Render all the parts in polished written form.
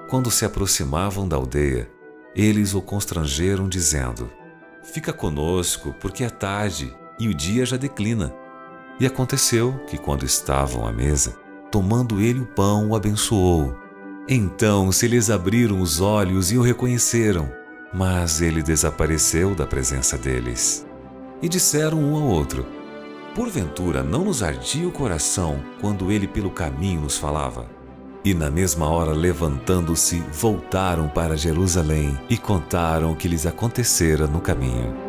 Quando se aproximavam da aldeia, eles o constrangeram, dizendo: Fica conosco, porque é tarde e o dia já declina. E aconteceu que, quando estavam à mesa, tomando ele o pão, o abençoou. Então se lhes abriram os olhos e o reconheceram, mas ele desapareceu da presença deles. E disseram um ao outro: Porventura não nos ardia o coração quando ele pelo caminho nos falava? E na mesma hora, levantando-se, voltaram para Jerusalém e contaram o que lhes acontecera no caminho.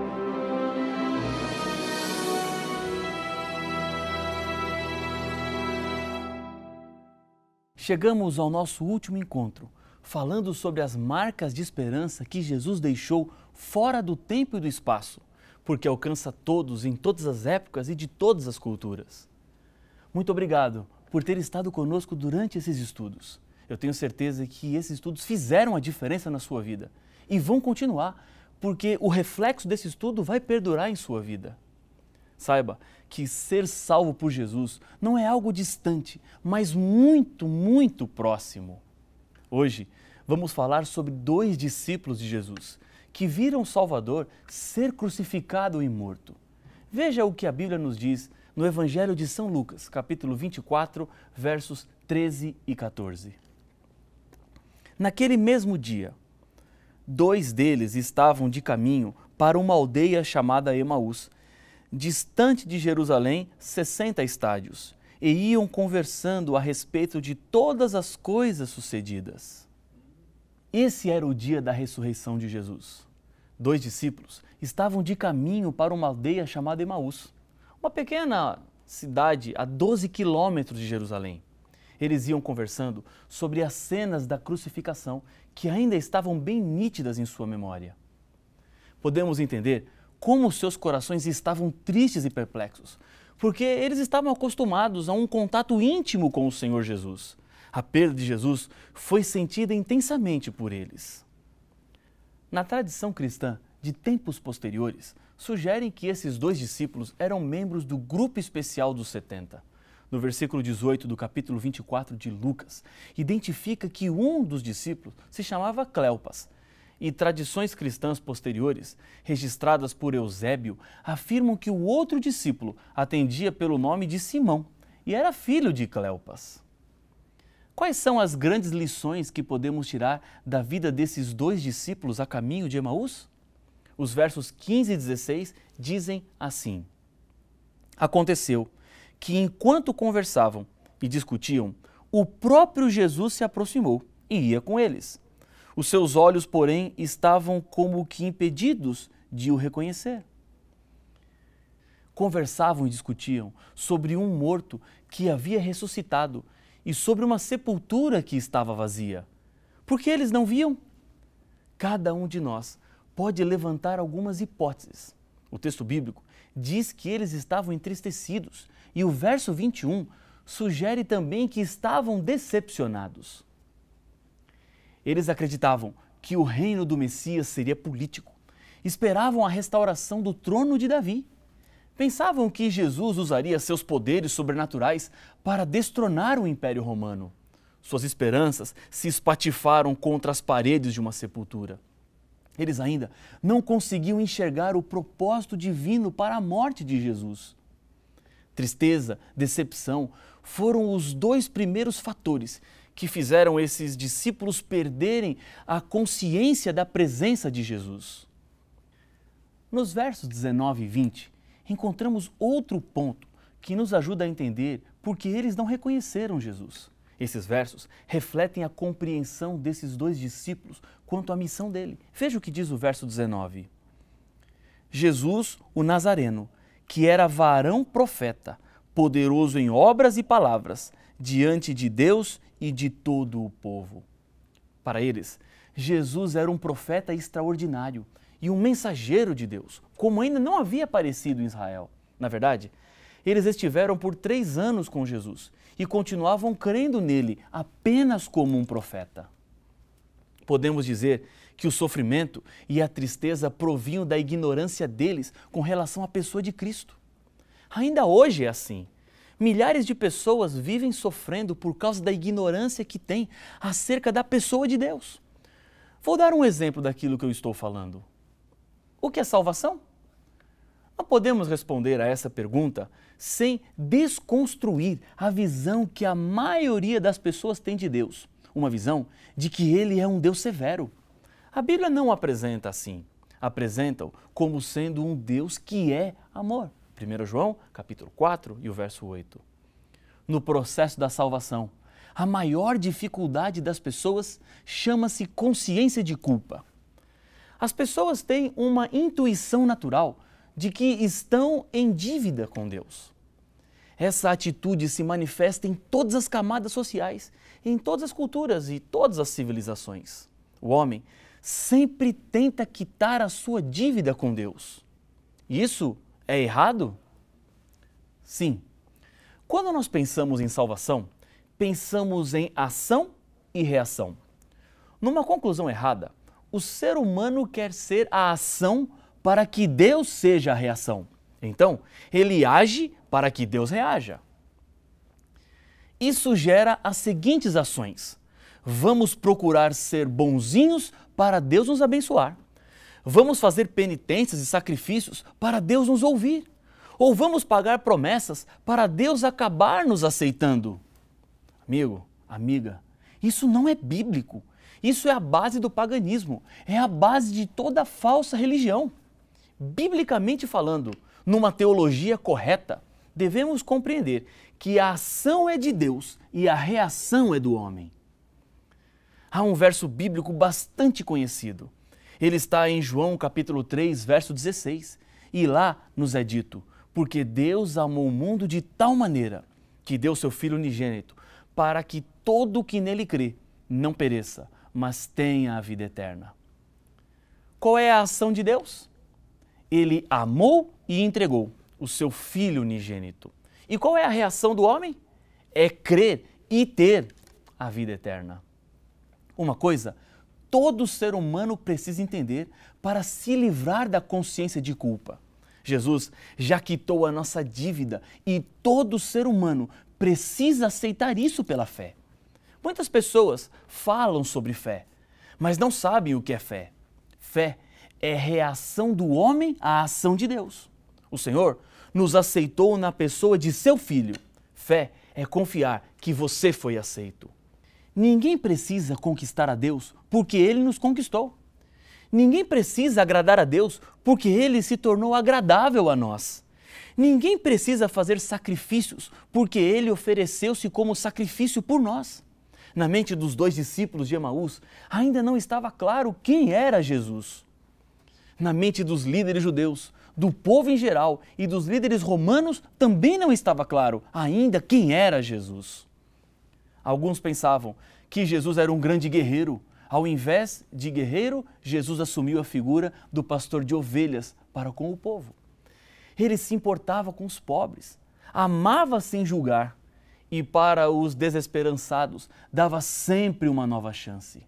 Chegamos ao nosso último encontro, falando sobre as marcas de esperança que Jesus deixou fora do tempo e do espaço, porque alcança todos em todas as épocas e de todas as culturas. Muito obrigado por ter estado conosco durante esses estudos. Eu tenho certeza que esses estudos fizeram a diferença na sua vida e vão continuar, porque o reflexo desse estudo vai perdurar em sua vida. Saiba que ser salvo por Jesus não é algo distante, mas muito, muito próximo. Hoje, vamos falar sobre 2 discípulos de Jesus que viram o Salvador ser crucificado e morto. Veja o que a Bíblia nos diz no Evangelho de São Lucas, capítulo 24, versos 13 e 14. Naquele mesmo dia, 2 deles estavam de caminho para uma aldeia chamada Emaús, distante de Jerusalém 60 estádios, e iam conversando a respeito de todas as coisas sucedidas. Esse era o dia da ressurreição de Jesus. 2 discípulos estavam de caminho para uma aldeia chamada Emaús, uma pequena cidade a 12 quilômetros de Jerusalém. Eles iam conversando sobre as cenas da crucificação que ainda estavam bem nítidas em sua memória. Podemos entender como seus corações estavam tristes e perplexos, porque eles estavam acostumados a um contato íntimo com o Senhor Jesus. A perda de Jesus foi sentida intensamente por eles. Na tradição cristã de tempos posteriores, sugerem que esses 2 discípulos eram membros do grupo especial dos 70. No versículo 18 do capítulo 24 de Lucas, identifica que um dos discípulos se chamava Cleopas, e tradições cristãs posteriores, registradas por Eusébio, afirmam que o outro discípulo atendia pelo nome de Simão e era filho de Cleopas. Quais são as grandes lições que podemos tirar da vida desses 2 discípulos a caminho de Emaús? Os versos 15 e 16 dizem assim: Aconteceu que, enquanto conversavam e discutiam, o próprio Jesus se aproximou e ia com eles. Os seus olhos, porém, estavam como que impedidos de o reconhecer. Conversavam e discutiam sobre um morto que havia ressuscitado e sobre uma sepultura que estava vazia. Por que eles não viam? Cada um de nós pode levantar algumas hipóteses. O texto bíblico diz que eles estavam entristecidos e o verso 21 sugere também que estavam decepcionados. Eles acreditavam que o reino do Messias seria político, esperavam a restauração do trono de Davi. Pensavam que Jesus usaria seus poderes sobrenaturais para destronar o Império Romano. Suas esperanças se espatifaram contra as paredes de uma sepultura. Eles ainda não conseguiam enxergar o propósito divino para a morte de Jesus. Tristeza, decepção foram os 2 primeiros fatores que fizeram esses discípulos perderem a consciência da presença de Jesus. Nos versos 19 e 20, encontramos outro ponto que nos ajuda a entender por que eles não reconheceram Jesus. Esses versos refletem a compreensão desses 2 discípulos quanto à missão dele. Veja o que diz o verso 19. Jesus, o Nazareno, que era varão profeta, poderoso em obras e palavras, diante de Deus e de todo o povo. Para eles, Jesus era um profeta extraordinário e um mensageiro de Deus, como ainda não havia aparecido em Israel. Na verdade, eles estiveram por 3 anos com Jesus e continuavam crendo nele apenas como um profeta. Podemos dizer que o sofrimento e a tristeza provinham da ignorância deles com relação à pessoa de Cristo. Ainda hoje é assim. Milhares de pessoas vivem sofrendo por causa da ignorância que têm acerca da pessoa de Deus. Vou dar um exemplo daquilo que eu estou falando. O que é salvação? Não podemos responder a essa pergunta sem desconstruir a visão que a maioria das pessoas tem de Deus. Uma visão de que Ele é um Deus severo. A Bíblia não o apresenta assim. Apresenta-o como sendo um Deus que é amor. 1 João, capítulo 4 e o verso 8. No processo da salvação, a maior dificuldade das pessoas chama-se consciência de culpa. As pessoas têm uma intuição natural de que estão em dívida com Deus. Essa atitude se manifesta em todas as camadas sociais, em todas as culturas e todas as civilizações. O homem sempre tenta quitar a sua dívida com Deus. Isso é errado? Sim. Quando nós pensamos em salvação, pensamos em ação e reação. Numa conclusão errada, o ser humano quer ser a ação para que Deus seja a reação. Então, ele age para que Deus reaja. Isso gera as seguintes ações. Vamos procurar ser bonzinhos para Deus nos abençoar. Vamos fazer penitências e sacrifícios para Deus nos ouvir. Ou vamos pagar promessas para Deus acabar nos aceitando. Amigo, amiga, isso não é bíblico. Isso é a base do paganismo. É a base de toda falsa religião. Biblicamente falando, numa teologia correta, devemos compreender que a ação é de Deus e a reação é do homem. Há um verso bíblico bastante conhecido. Ele está em João capítulo 3, verso 16. E lá nos é dito: porque Deus amou o mundo de tal maneira que deu seu Filho unigênito, para que todo o que nele crê não pereça, mas tenha a vida eterna. Qual é a ação de Deus? Ele amou e entregou o seu Filho unigênito. E qual é a reação do homem? É crer e ter a vida eterna. Uma coisa, todo ser humano precisa entender para se livrar da consciência de culpa. Jesus já quitou a nossa dívida e todo ser humano precisa aceitar isso pela fé. Muitas pessoas falam sobre fé, mas não sabem o que é fé. Fé é reação do homem à ação de Deus. O Senhor nos aceitou na pessoa de seu Filho. Fé é confiar que você foi aceito. Ninguém precisa conquistar a Deus porque Ele nos conquistou. Ninguém precisa agradar a Deus porque Ele se tornou agradável a nós. Ninguém precisa fazer sacrifícios porque Ele ofereceu-se como sacrifício por nós. Na mente dos 2 discípulos de Emaús, ainda não estava claro quem era Jesus. Na mente dos líderes judeus, do povo em geral e dos líderes romanos, também não estava claro ainda quem era Jesus. Alguns pensavam que Jesus era um grande guerreiro. Ao invés de guerreiro, Jesus assumiu a figura do pastor de ovelhas para com o povo. Ele se importava com os pobres, amava sem julgar e para os desesperançados dava sempre uma nova chance.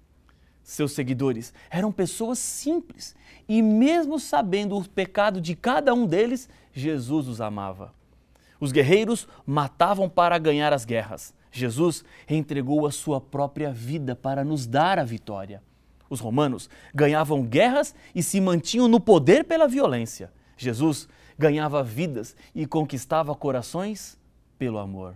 Seus seguidores eram pessoas simples e mesmo sabendo o pecado de cada um deles, Jesus os amava. Os guerreiros matavam para ganhar as guerras. Jesus entregou a sua própria vida para nos dar a vitória. Os romanos ganhavam guerras e se mantinham no poder pela violência. Jesus ganhava vidas e conquistava corações pelo amor.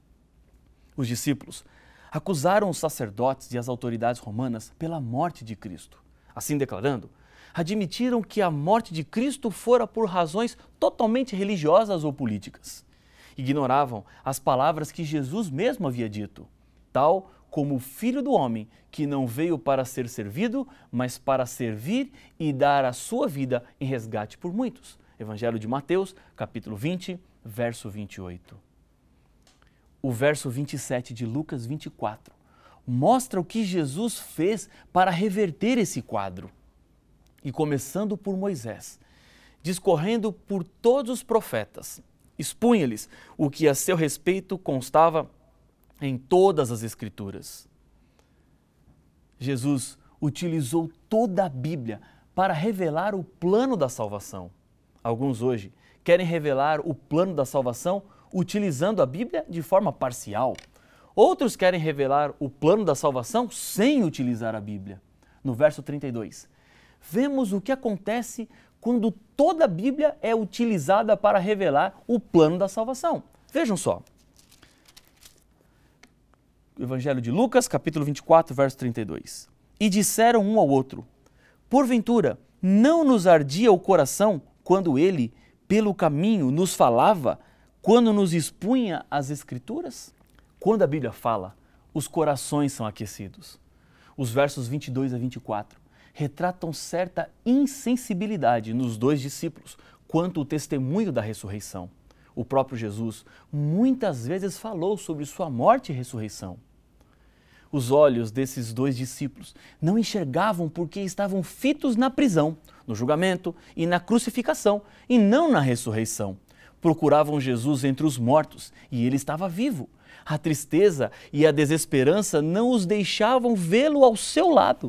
Os discípulos acusaram os sacerdotes e as autoridades romanas pela morte de Cristo. Assim declarando, admitiram que a morte de Cristo fora por razões totalmente religiosas ou políticas. Ignoravam as palavras que Jesus mesmo havia dito, tal como o Filho do Homem, que não veio para ser servido, mas para servir e dar a sua vida em resgate por muitos. Evangelho de Mateus, capítulo 20, verso 28. O verso 27 de Lucas 24 mostra o que Jesus fez para reverter esse quadro. E começando por Moisés, discorrendo por todos os profetas, expunha-lhes o que a seu respeito constava em todas as Escrituras. Jesus utilizou toda a Bíblia para revelar o plano da salvação. Alguns hoje querem revelar o plano da salvação utilizando a Bíblia de forma parcial. Outros querem revelar o plano da salvação sem utilizar a Bíblia. No verso 32, vemos o que acontece quando toda a Bíblia é utilizada para revelar o plano da salvação. Vejam só. Evangelho de Lucas, capítulo 24, verso 32. E disseram um ao outro: porventura, não nos ardia o coração quando ele, pelo caminho, nos falava, quando nos expunha as Escrituras? Quando a Bíblia fala, os corações são aquecidos. Os versos 22 a 24 retratam certa insensibilidade nos dois discípulos quanto ao testemunho da ressurreição. O próprio Jesus muitas vezes falou sobre sua morte e ressurreição. Os olhos desses dois discípulos não enxergavam porque estavam fitos na prisão, no julgamento e na crucificação, e não na ressurreição. Procuravam Jesus entre os mortos e ele estava vivo. A tristeza e a desesperança não os deixavam vê-lo ao seu lado.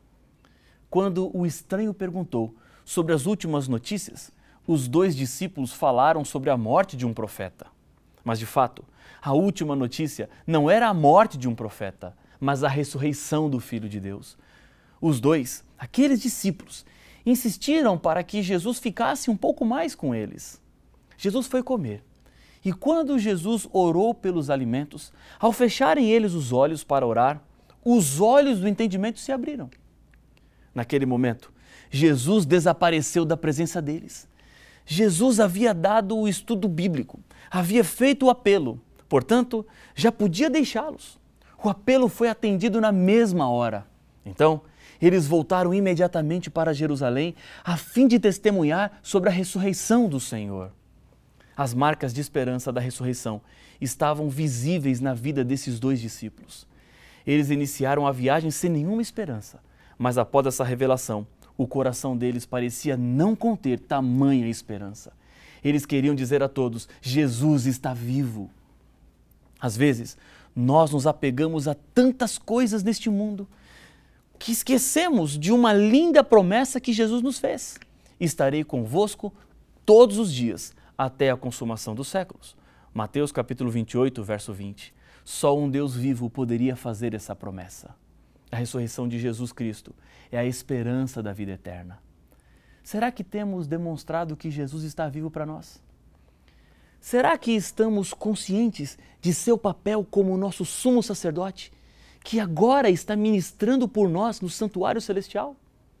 Quando o estranho perguntou sobre as últimas notícias, os dois discípulos falaram sobre a morte de um profeta. Mas, de fato, a última notícia não era a morte de um profeta, mas a ressurreição do Filho de Deus. Os dois, aqueles discípulos, insistiram para que Jesus ficasse um pouco mais com eles. Jesus foi comer. E quando Jesus orou pelos alimentos, ao fecharem eles os olhos para orar, os olhos do entendimento se abriram. Naquele momento, Jesus desapareceu da presença deles. Jesus havia dado o estudo bíblico, havia feito o apelo, portanto, já podia deixá-los. O apelo foi atendido na mesma hora. Então, eles voltaram imediatamente para Jerusalém a fim de testemunhar sobre a ressurreição do Senhor. As marcas de esperança da ressurreição estavam visíveis na vida desses dois discípulos. Eles iniciaram a viagem sem nenhuma esperança, mas após essa revelação, o coração deles parecia não conter tamanha esperança. Eles queriam dizer a todos: Jesus está vivo. Às vezes, nós nos apegamos a tantas coisas neste mundo que esquecemos de uma linda promessa que Jesus nos fez: estarei convosco todos os dias, até a consumação dos séculos. Mateus capítulo 28, verso 20. Só um Deus vivo poderia fazer essa promessa. A ressurreição de Jesus Cristo é a esperança da vida eterna. Será que temos demonstrado que Jesus está vivo para nós? Será que estamos conscientes de seu papel como nosso sumo sacerdote, que agora está ministrando por nós no santuário celestial?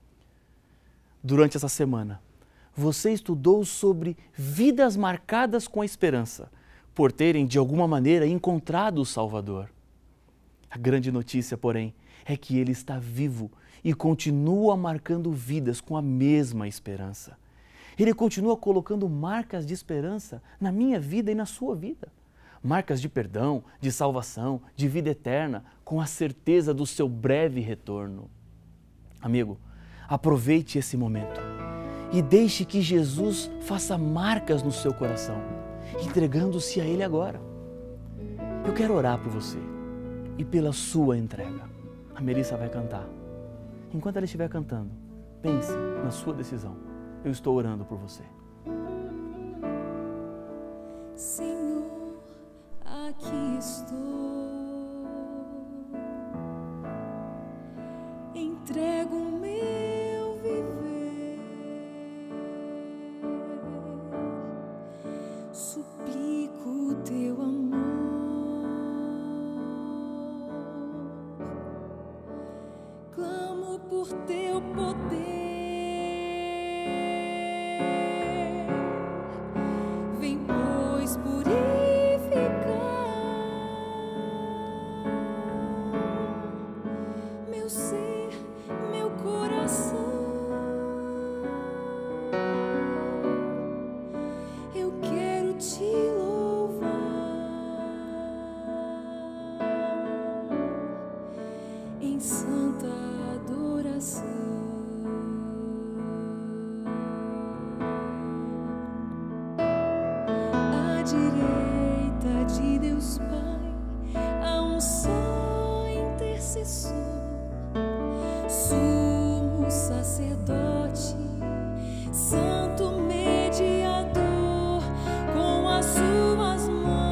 Durante essa semana, você estudou sobre vidas marcadas com a esperança, por terem de alguma maneira encontrado o Salvador. A grande notícia, porém, é que Ele está vivo e continua marcando vidas com a mesma esperança. Ele continua colocando marcas de esperança na minha vida e na sua vida. Marcas de perdão, de salvação, de vida eterna, com a certeza do seu breve retorno. Amigo, aproveite esse momento e deixe que Jesus faça marcas no seu coração, entregando-se a Ele agora. Eu quero orar por você e pela sua entrega. A Melissa vai cantar. Enquanto ela estiver cantando, pense na sua decisão. Eu estou orando por você. Senhor, aqui estou. Entrego o meu viver. Suplico o teu amor. Clamo por teu poder. Vem, pois, purificar meu ser, meu coração. Eu quero te louvar em santa adoração. À direita de Deus Pai, há um só intercessor, sumo sacerdote, santo mediador, com as suas mãos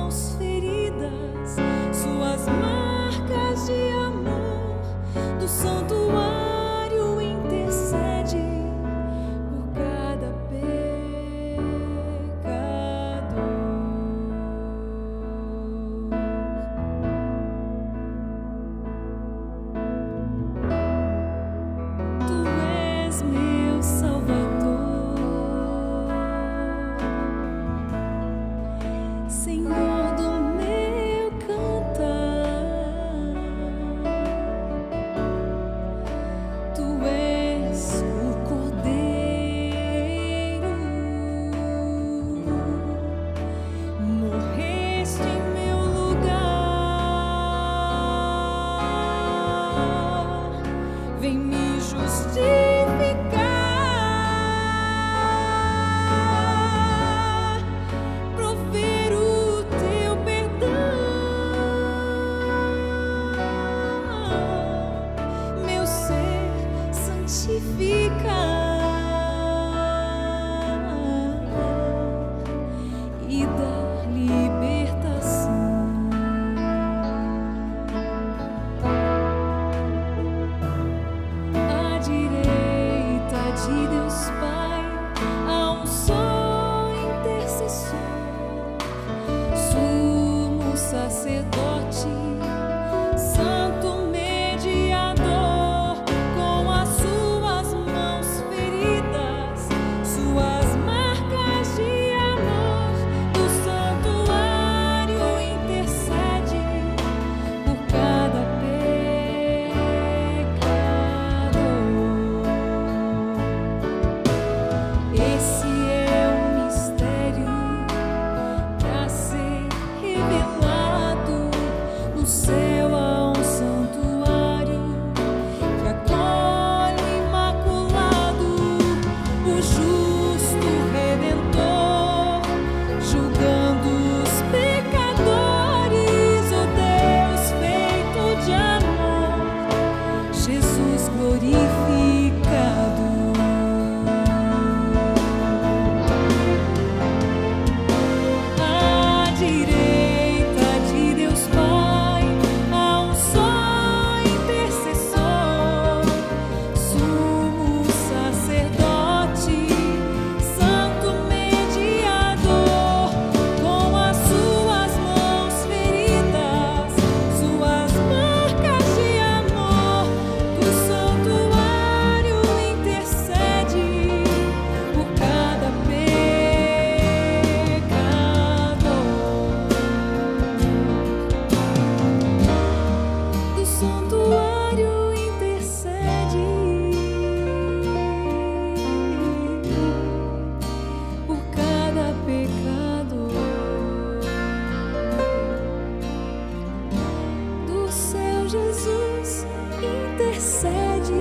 Jesus intercede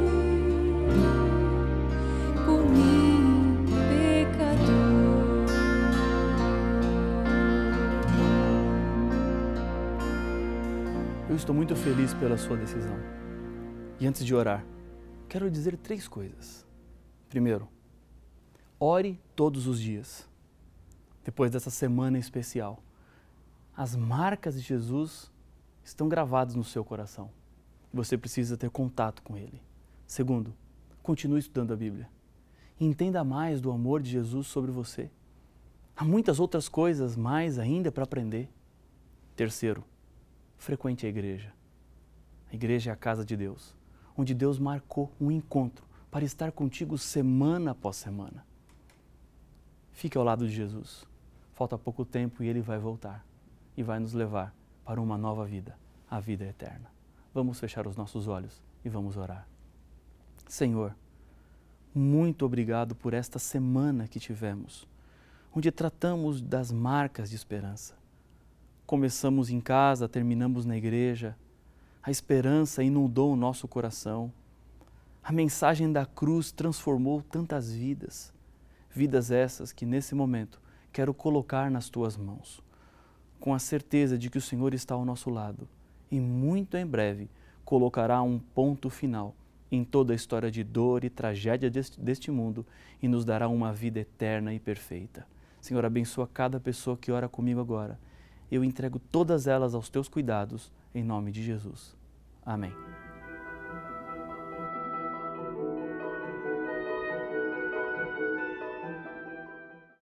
por mim, pecador. Eu estou muito feliz pela sua decisão. E antes de orar, quero dizer 3 coisas. Primeiro, ore todos os dias. Depois dessa semana especial, as marcas de Jesus estão gravadas no seu coração. Você precisa ter contato com Ele. Segundo, continue estudando a Bíblia. Entenda mais do amor de Jesus sobre você. Há muitas outras coisas mais ainda para aprender. Terceiro, frequente a igreja. A igreja é a casa de Deus, onde Deus marcou um encontro para estar contigo semana após semana. Fique ao lado de Jesus. Falta pouco tempo e Ele vai voltar e vai nos levar para uma nova vida, a vida eterna. Vamos fechar os nossos olhos e vamos orar. Senhor, muito obrigado por esta semana que tivemos, onde tratamos das marcas de esperança. Começamos em casa, terminamos na igreja. A esperança inundou o nosso coração. A mensagem da cruz transformou tantas vidas. Vidas essas que nesse momento quero colocar nas Tuas mãos, com a certeza de que o Senhor está ao nosso lado e muito em breve colocará um ponto final em toda a história de dor e tragédia deste mundo e nos dará uma vida eterna e perfeita. Senhor, abençoa cada pessoa que ora comigo agora. Eu entrego todas elas aos Teus cuidados, em nome de Jesus. Amém.